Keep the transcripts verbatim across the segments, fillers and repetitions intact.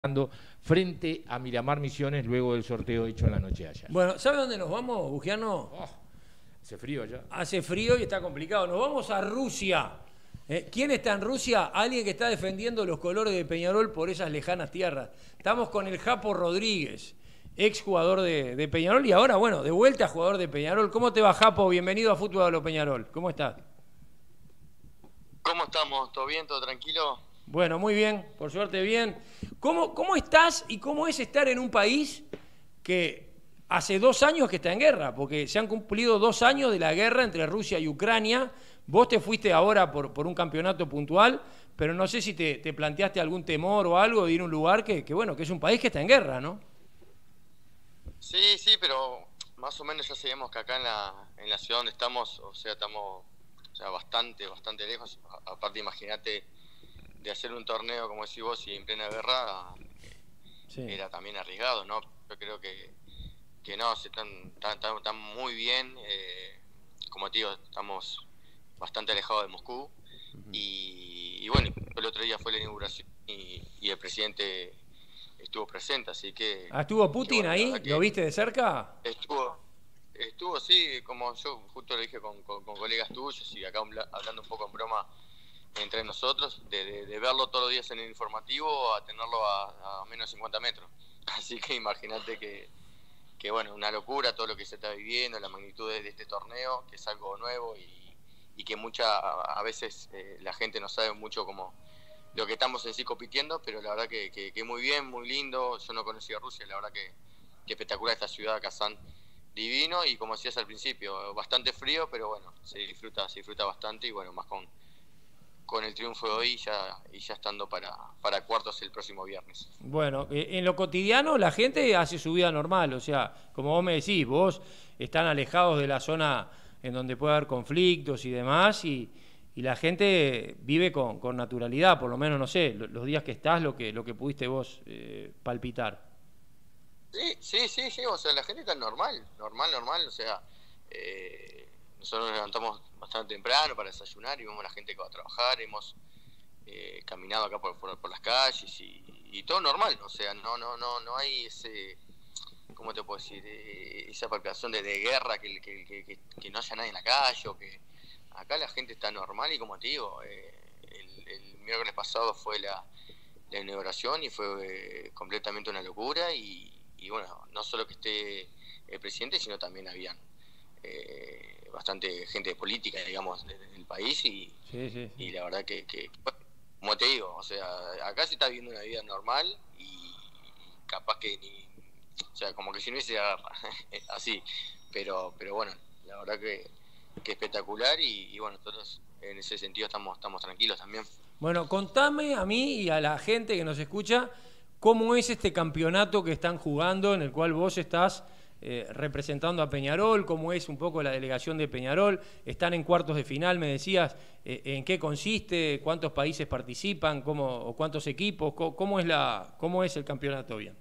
frente a Miramar Misiones luego del sorteo hecho en la noche de ayer. Bueno, ¿sabe dónde nos vamos, Bugiano? Oh, hace frío allá. Hace frío y está complicado. Nos vamos a Rusia. ¿Eh? ¿Quién está en Rusia? Alguien que está defendiendo los colores de Peñarol por esas lejanas tierras. Estamos con el Japo Rodríguez, ex jugador de, de Peñarol y ahora, bueno, de vuelta jugador de Peñarol. ¿Cómo te va, Japo? Bienvenido a Fútbol a lo Peñarol. ¿Cómo estás? ¿Cómo estamos? ¿Todo bien? ¿Todo tranquilo? Bueno, muy bien, por suerte bien. ¿Cómo, cómo estás y cómo es estar en un país que hace dos años que está en guerra? Porque se han cumplido dos años de la guerra entre Rusia y Ucrania. Vos te fuiste ahora por, por un campeonato puntual, pero no sé si te, te planteaste algún temor o algo de ir a un lugar que, que, bueno, que es un país que está en guerra, ¿no? Sí, sí, pero más o menos ya sabemos que acá en la, en la ciudad donde estamos, o sea, estamos o sea, bastante, bastante lejos. A, aparte, imagínate, de hacer un torneo, como decís vos, y en plena guerra, sí, era también arriesgado, ¿no? Yo creo que, que no, se están, están, están, están muy bien, eh, como te digo, estamos bastante alejados de Moscú, uh-huh. y, y bueno, el otro día fue la inauguración y, y el presidente estuvo presente, así que... Ah, ¿estuvo Putin que, bueno, ahí? ¿Lo viste de cerca? Estuvo, estuvo, sí, como yo justo lo dije con, con, con colegas tuyos y acá hablando un poco en broma entre nosotros, de, de, de verlo todos los días en el informativo a tenerlo a, a menos de cincuenta metros. Así que imagínate que, que, bueno, una locura todo lo que se está viviendo, la magnitud de, de este torneo, que es algo nuevo y, y que mucha a, a veces eh, la gente no sabe mucho cómo lo que estamos en sí compitiendo, pero la verdad que, que, que muy bien, muy lindo. Yo no conocía Rusia, la verdad que, que espectacular esta ciudad, Kazán, divino, y como decías al principio, bastante frío, pero bueno, se disfruta, se disfruta bastante, y bueno, más con con el triunfo de hoy ya, y ya estando para, para cuartos el próximo viernes. Bueno, en lo cotidiano la gente hace su vida normal, o sea, como vos me decís, vos están alejados de la zona en donde puede haber conflictos y demás, y, y la gente vive con, con naturalidad, por lo menos, no sé, los días que estás, lo que, lo que pudiste vos eh, palpitar. Sí, sí, sí, sí, o sea, la gente está normal, normal, normal, o sea, eh, nosotros nos levantamos bastante temprano para desayunar y vemos a la gente que va a trabajar, hemos eh, caminado acá por, por, por las calles y, y todo normal, o sea, no no no no hay ese, ¿cómo te puedo decir? Eh, esa palpitación de, de guerra, que, que, que, que no haya nadie en la calle, o que acá la gente está normal y como te digo, eh, el, el miércoles pasado fue la, la inauguración y fue eh, completamente una locura y, y bueno, no solo que esté el presidente, sino también habían Eh, bastante gente de política, digamos, del país y, sí, sí, sí. y la verdad que, que, como te digo, o sea, acá se está viviendo una vida normal y capaz que ni, o sea, como que si no hubiese agarra, así, pero pero bueno, la verdad que, que espectacular y, y bueno, nosotros en ese sentido estamos, estamos tranquilos también. Bueno, contame a mí y a la gente que nos escucha cómo es este campeonato que están jugando, en el cual vos estás Eh, representando a Peñarol, cómo es un poco la delegación de Peñarol. Están en cuartos de final, me decías, eh, ¿en qué consiste? ¿Cuántos países participan? ¿Cómo, o cuántos equipos? ¿Cómo, cómo, es la, ¿Cómo es el campeonato bien?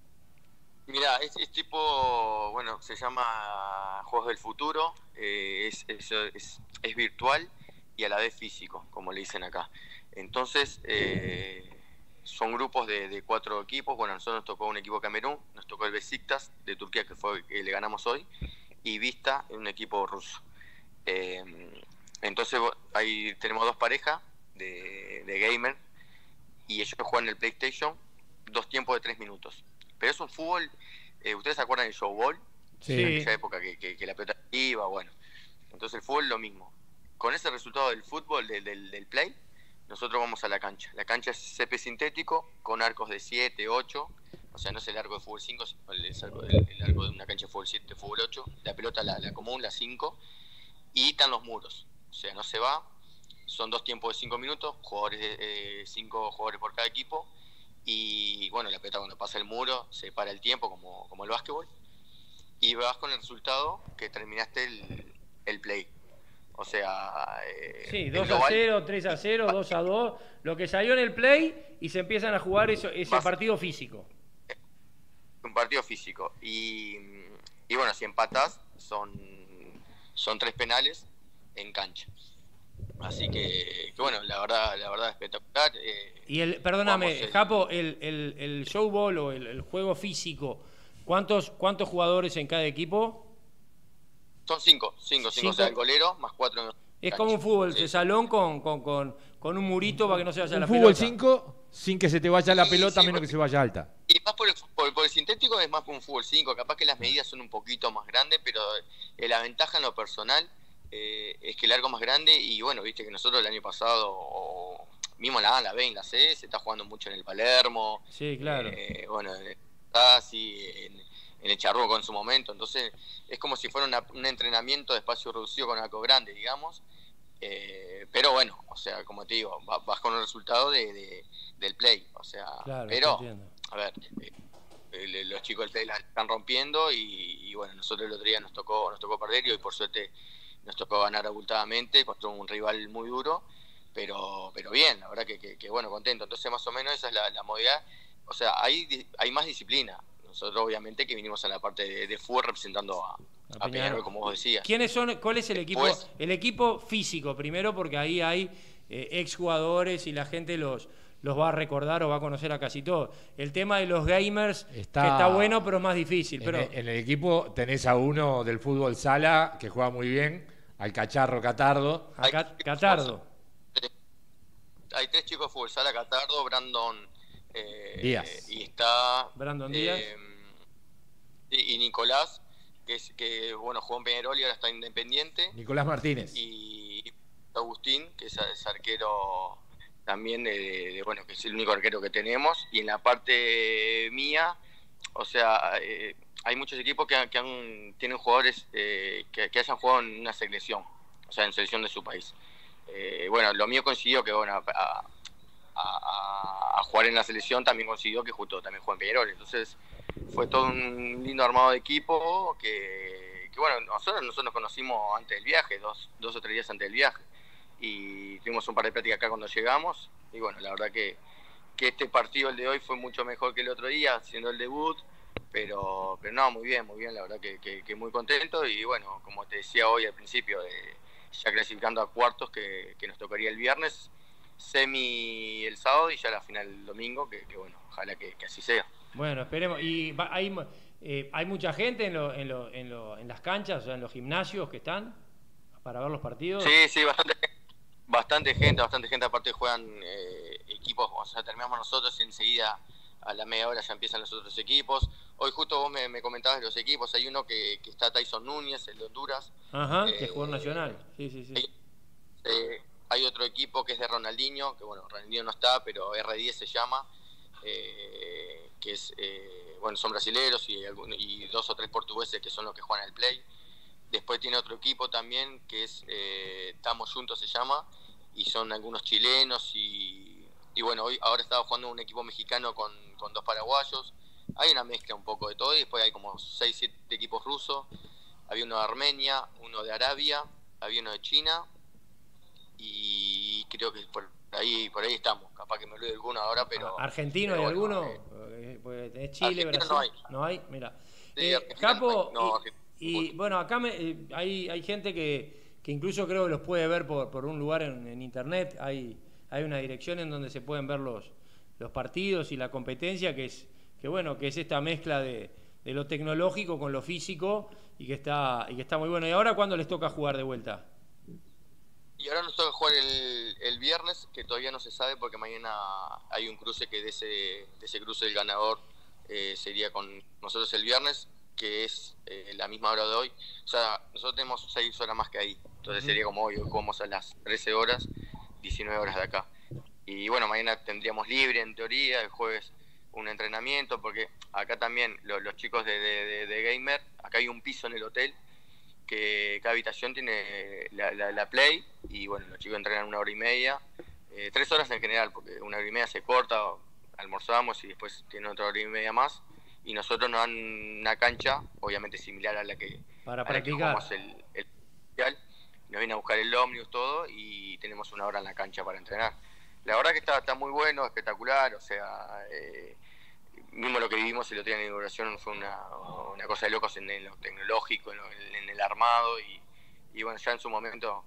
Mirá, es, es tipo, bueno, se llama Juegos del Futuro, eh, es, es, es, es virtual y a la vez físico, como le dicen acá. Entonces, eh, son grupos de, de cuatro equipos. Bueno, a nosotros nos tocó un equipo de Camerún, nos tocó el Besiktas de Turquía, que fue el que le ganamos hoy, y Vista, un equipo ruso. Eh, entonces ahí tenemos dos parejas de, de gamer, y ellos juegan en el PlayStation dos tiempos de tres minutos. Pero es un fútbol, eh, ¿ustedes se acuerdan del showball? Sí. En aquella época que, que, que la pelota iba, bueno. Entonces el fútbol lo mismo. Con ese resultado del fútbol, del, del, del play, nosotros vamos a la cancha. La cancha es césped sintético con arcos de siete, ocho, o sea, no es el arco de fútbol cinco, es el arco de, el arco de una cancha de fútbol siete, fútbol ocho, la pelota la, la común, la cinco, y están los muros, o sea, no se va, son dos tiempos de cinco minutos, jugadores de, eh, cinco jugadores por cada equipo, y bueno, la pelota cuando pasa el muro se para el tiempo como, como el básquetbol, y vas con el resultado que terminaste el, el play. O sea, eh, sí, dos a cero, tres a cero, dos a dos, lo que salió en el play y se empiezan a jugar eso, ese vas, partido físico. Un partido físico. Y, y bueno, si empatás, son, son tres penales en cancha. Así que, que bueno, la verdad, la verdad espectacular. Eh, Y el, perdóname, el, Japo, el, el, el showball o el, el juego físico, ¿cuántos, ¿cuántos jugadores en cada equipo? Son cinco, cinco, cinco, cinco. O sea, el golero más cuatro. En es cancha. como un fútbol Sí. de salón con, con, con, con un murito para que no se vaya un la fútbol pelota. cinco sin que se te vaya la Sí, pelota, sí, menos porque, que se vaya alta. Y más por el, por, por el sintético es más que un fútbol cinco, capaz que las medidas son un poquito más grandes, pero eh, la ventaja en lo personal eh, es que el largo es más grande y bueno, viste que nosotros el año pasado, o, mismo la A, la B y la C, se está jugando mucho en el Palermo, Sí, claro. eh, bueno, en el Tassi, en, en el Charrúa en su momento, entonces es como si fuera una, un entrenamiento de espacio reducido con algo grande, digamos. Eh, pero bueno, o sea, como te digo, vas con el resultado de, de, del play, o sea, Claro, pero, a ver, eh, los chicos del play la están rompiendo y, y bueno, nosotros el otro día nos tocó, nos tocó perder y hoy por suerte nos tocó ganar abultadamente contra un rival muy duro, pero, pero bien, la verdad que, que, que bueno, contento. Entonces más o menos esa es la, la modalidad, o sea, hay, hay más disciplina. Nosotros obviamente que vinimos en la parte de, de fútbol representando a, a, a Peñarol, como vos decías. ¿Quiénes son? ¿Cuál es el equipo? Después, el equipo físico primero, porque ahí hay eh, exjugadores y la gente los, los va a recordar o va a conocer a casi todos. El tema de los gamers está, que está bueno, pero es más difícil. En, pero... el, en el equipo tenés a uno del fútbol sala que juega muy bien, al Cacharro Catardo. A Cat Catardo. Hay tres chicos de fútbol sala, Catardo, Brandon eh, Díaz. y está Brandon eh, Díaz y, y Nicolás, que es que bueno, jugó en Peñarol y ahora está Independiente. Nicolás Martínez. Y Agustín, que es, es arquero también de, de, de, bueno, que es el único arquero que tenemos. Y en la parte mía, o sea, eh, hay muchos equipos que, que han, tienen jugadores eh, que, que hayan jugado en una selección, o sea, en selección de su país. Eh, bueno, lo mío consiguió que, bueno, a, a, a jugar en la selección también consiguió que justo también jugó en Peñarol. Entonces fue todo un lindo armado de equipo que, que bueno, nosotros, nosotros nos conocimos antes del viaje, dos, dos o tres días antes del viaje, y tuvimos un par de prácticas acá cuando llegamos, y bueno, la verdad que, que este partido, el de hoy, fue mucho mejor que el otro día, siendo el debut, pero, pero no, muy bien, muy bien, la verdad que, que, que muy contento, y bueno, como te decía hoy al principio, eh, ya clasificando a cuartos que, que nos tocaría el viernes, semi el sábado y ya la final el domingo, que, que bueno, ojalá que, que así sea. Bueno, esperemos. ¿Y va, hay, eh, hay mucha gente en, lo, en, lo, en, lo, en las canchas, o sea, en los gimnasios que están para ver los partidos? Sí, sí, bastante, bastante gente, bastante gente. Aparte juegan eh, equipos, o sea, terminamos nosotros y enseguida a la media hora ya empiezan los otros equipos. Hoy justo vos me, me comentabas de los equipos, hay uno que, que está Tyson Núñez, el de Honduras. Ajá, eh, que es jugador nacional. Sí, sí, sí. Hay, eh, hay otro equipo que es de Ronaldinho, que bueno, Ronaldinho no está, pero R diez se llama, eh, que es, eh, bueno, son brasileros y, y dos o tres portugueses que son los que juegan el play. Después tiene otro equipo también que es eh, Estamos Juntos se llama, y son algunos chilenos y, y bueno, hoy ahora estaba jugando un equipo mexicano con, con dos paraguayos. Hay una mezcla un poco de todo y después hay como seis, siete equipos rusos. Había uno de Armenia, uno de Arabia, había uno de China y creo que por ahí por ahí estamos. Capaz que me olvido de alguno ahora, pero... ¿Argentino pero hay bueno, alguno? Eh, pues tenés Chile, Brasil. No hay. ¿No hay? Mira. Sí, eh, Capo, no, y, y bueno, acá me, eh, hay, hay gente que, que incluso creo que los puede ver por, por un lugar en, en internet. Hay, hay una dirección en donde se pueden ver los, los partidos y la competencia, que es, que bueno, que es esta mezcla de, de lo tecnológico con lo físico y que está, y que está muy bueno. ¿Y ahora cuándo les toca jugar de vuelta? Y ahora nos toca jugar el, el viernes, que todavía no se sabe porque mañana hay un cruce que de ese, de ese cruce el ganador eh, sería con nosotros el viernes, que es eh, la misma hora de hoy. O sea, nosotros tenemos seis horas más que ahí, entonces uh-huh. sería como hoy, hoy jugamos a las trece horas, diecinueve horas de acá. Y bueno, mañana tendríamos libre en teoría, el jueves un entrenamiento, porque acá también los, los chicos de, de, de, de Gamer, acá hay un piso en el hotel, que cada habitación tiene la, la, la play y bueno, los chicos entrenan una hora y media, eh, tres horas en general, porque una hora y media se corta, almorzamos y después tienen otra hora y media más, y nosotros nos dan una cancha, obviamente similar a la que, para a practicar. La que jugamos el, el nos viene a buscar el ómnibus todo y tenemos una hora en la cancha para entrenar. La verdad que está, está muy bueno, espectacular, o sea, eh, mismo lo que vivimos el otro día en la inauguración fue una, una cosa de locos en, en lo tecnológico, en, lo, en el armado y, y bueno, ya en su momento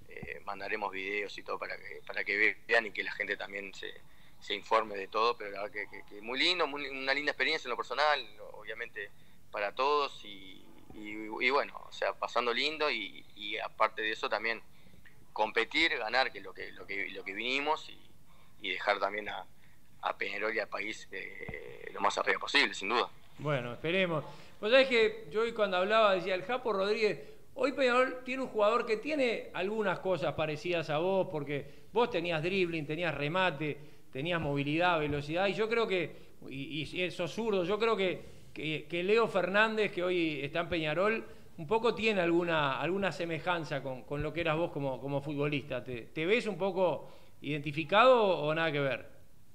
eh, mandaremos videos y todo para que, para que vean y que la gente también se, se informe de todo, pero la verdad que, que, que muy lindo, muy, una linda experiencia en lo personal, obviamente para todos y, y, y bueno, o sea, pasando lindo y, y aparte de eso también competir, ganar, que es lo que, lo que, lo que vinimos y, y dejar también a, a Peñarol y al país eh, lo más arriba posible, sin duda. Bueno, esperemos. Vos sabés que yo hoy cuando hablaba decía el Japo Rodríguez, hoy Peñarol tiene un jugador que tiene algunas cosas parecidas a vos, porque vos tenías dribbling, tenías remate, tenías movilidad, velocidad, y yo creo que, y, y esos zurdos, yo creo que, que, que Leo Fernández, que hoy está en Peñarol, un poco tiene alguna, alguna semejanza con, con lo que eras vos como, como futbolista. ¿Te, ¿Te ves un poco identificado o nada que ver?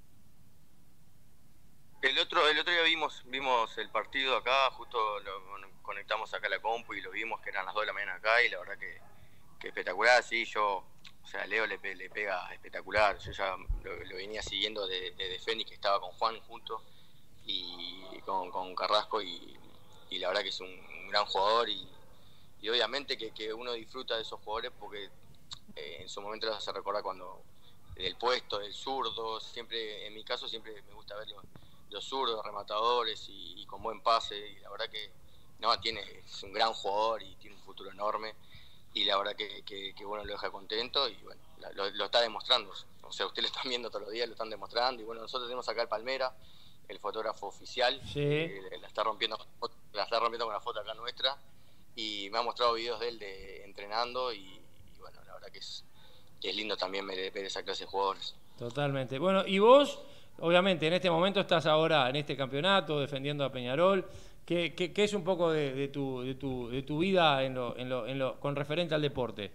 El otro, el otro día vimos, vimos el partido acá, justo lo conectamos acá a la compu y lo vimos que eran las dos de la mañana acá y la verdad que, que espectacular, sí, yo, o sea, Leo le, le pega espectacular, yo ya lo, lo venía siguiendo desde de, de Fénix, que estaba con Juan junto y con, con Carrasco y, y la verdad que es un, un gran jugador y, y obviamente que, que uno disfruta de esos jugadores porque eh, en su momento los hace recordar cuando del puesto, del zurdo, siempre, en mi caso siempre me gusta verlo los zurdos, rematadores y, y con buen pase y la verdad que no, tiene, es un gran jugador y tiene un futuro enorme y la verdad que, que, que bueno, lo deja contento y bueno, lo, lo está demostrando, o sea, ustedes lo están viendo todos los días, lo están demostrando y bueno, nosotros tenemos acá el Palmera, el fotógrafo oficial, sí. eh, la está rompiendo la está rompiendo con la foto acá nuestra y me ha mostrado videos de él de entrenando y, y bueno, la verdad que es, que es lindo también ver, ver esa clase de jugadores. Totalmente. Bueno, y vos obviamente en este momento estás ahora en este campeonato defendiendo a Peñarol. ¿Qué, qué, qué es un poco de, de, tu, de, tu, de tu vida en lo, en lo, en lo, con referente al deporte?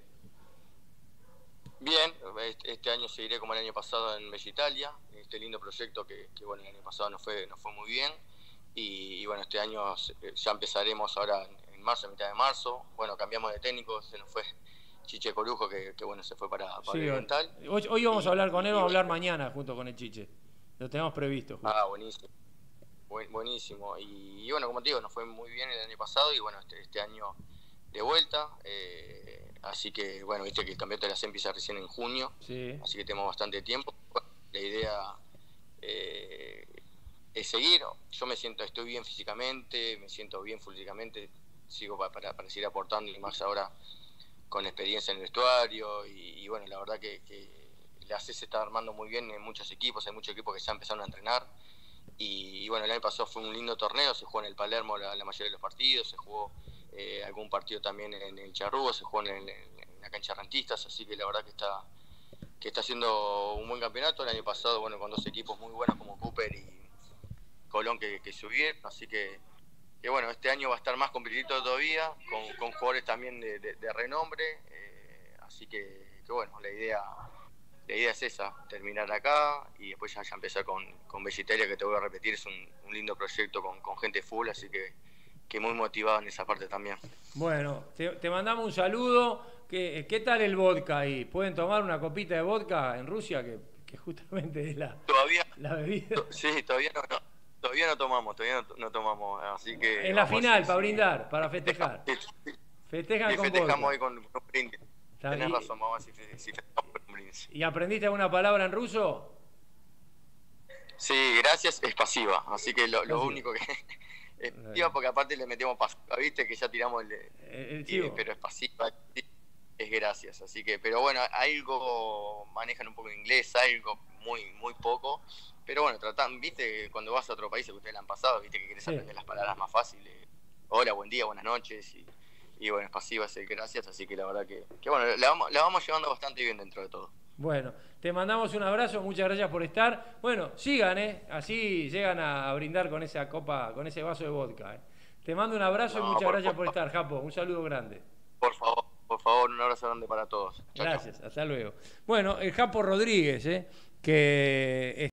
Bien, este año seguiré como el año pasado en Bella Italia, este lindo proyecto que, que bueno, el año pasado nos fue, nos fue muy bien y, y bueno, este año ya empezaremos ahora en, en marzo, a mitad de marzo. Bueno, cambiamos de técnico, se nos fue Chiche Corujo que, que bueno, se fue para, para sí, Oriental. Hoy, hoy vamos y, a hablar con él, vamos a hablar mañana junto con el Chiche. Lo tenemos previsto. Justo. Ah, buenísimo. Buen, buenísimo. Y, y bueno, como te digo, nos fue muy bien el año pasado y bueno, este, este año de vuelta. Eh, así que bueno, viste que el campeonato de la C empieza recién en junio. Sí. Así que tenemos bastante tiempo. Bueno, la idea eh, es seguir. Yo me siento, estoy bien físicamente, me siento bien físicamente. Sigo para, para, para seguir aportando y más ahora con experiencia en el vestuario. Y, y bueno, la verdad que... que la C se está armando muy bien en muchos equipos, hay muchos equipos que ya empezaron a entrenar y, y bueno, el año pasado fue un lindo torneo, se jugó en el Palermo la, la mayoría de los partidos, se jugó eh, algún partido también en el Charrúa, se jugó en, el, en la cancha Rentistas, así que la verdad que está que está haciendo un buen campeonato. El año pasado, bueno, con dos equipos muy buenos como Cooper y Colón que, que subieron, así que, que bueno, este año va a estar más competitivo todavía, con, con jugadores también de, de, de renombre, eh, así que, que bueno, la idea... La idea es esa, terminar acá y después ya, ya empezar con, con Bella Italia, que te voy a repetir, es un, un lindo proyecto con, con gente full, así que, que muy motivado en esa parte también. Bueno, te, te mandamos un saludo. ¿Qué, ¿Qué tal el vodka ahí? ¿Pueden tomar una copita de vodka en Rusia? Que, que justamente es la, todavía, la bebida. To, sí, todavía no, no, todavía no tomamos, todavía no, no tomamos, así que... En la final, para brindar, para festejar. Sí, sí, Festejan sí, con festejamos vodka. hoy con un brindis. Tenés razón, vamos a ver si, si festejamos con un brindis. ¿Y aprendiste alguna palabra en ruso? Sí, gracias, es pasiva, así que lo, lo único que... es pasiva porque aparte le metemos pasiva, viste que ya tiramos el... el, el y, pero es pasiva, es gracias, así que... Pero bueno, algo manejan un poco en inglés, algo muy muy poco, pero bueno, tratan, viste, cuando vas a otro país que ustedes la han pasado, viste que querés sí. aprender las palabras más fáciles. Hola, buen día, buenas noches, y, y bueno, es pasiva, es el gracias, así que la verdad que, que bueno, la vamos, la vamos llevando bastante bien dentro de todo. Bueno, te mandamos un abrazo, muchas gracias por estar. Bueno, sigan, ¿eh? Así llegan a, a brindar con esa copa, con ese vaso de vodka, ¿eh? Te mando un abrazo no, y muchas por, gracias por, por estar, Japo. Un saludo grande. Por favor, por favor, un abrazo grande para todos. Chau, gracias, chau. Hasta luego. Bueno, el Japo Rodríguez, ¿eh? Que